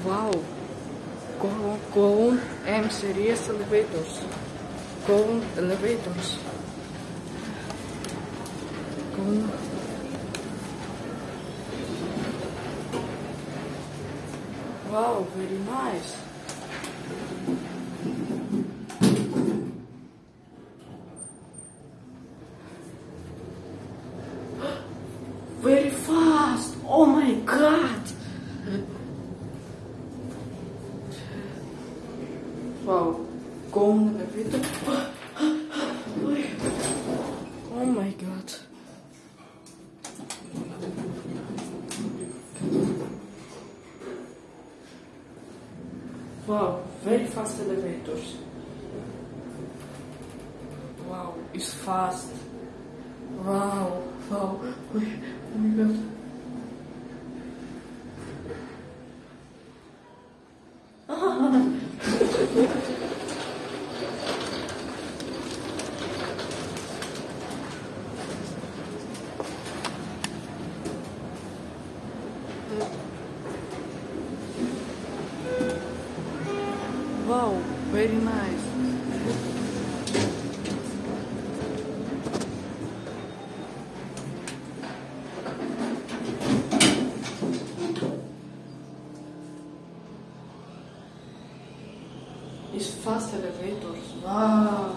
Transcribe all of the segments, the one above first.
Wow, Cone M series elevators. Cone elevators. Cone. Wow, very nice. Very fast. Oh my god. Wow, Cone elevator. Oh my god. Wow, very fast elevators. Wow, it's fast. Wow, wow. Oh my god. Wow, very nice. It's fast elevators. Wow.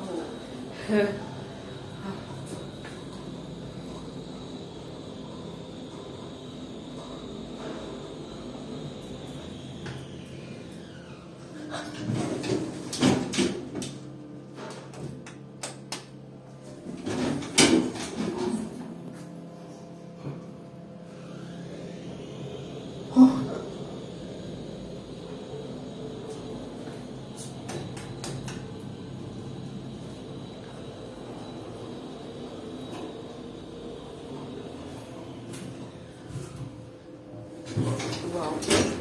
Wow.